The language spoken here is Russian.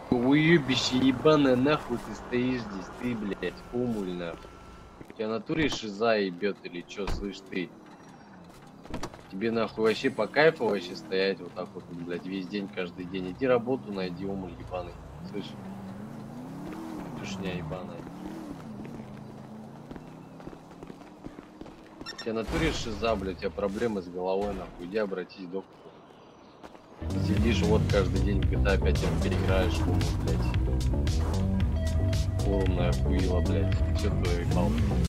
Уебище ебаное, нахуй ты стоишь здесь, ты, блядь, хумуль, нахуй. У тебя натуре шиза ебет или чё, слышь ты? Тебе нахуй вообще по кайфу вообще стоять вот так вот, блядь, весь день, каждый день. Иди работу найди, умуль ебаный, слышь? Тушня ебаная. У тебя натуре шиза, блядь, у тебя проблемы с головой, нахуй. Иди обратись к доктору. Сидишь вот каждый день в GTA 5 играешь, блядь. Полная хуила, блядь. Все твое ебал.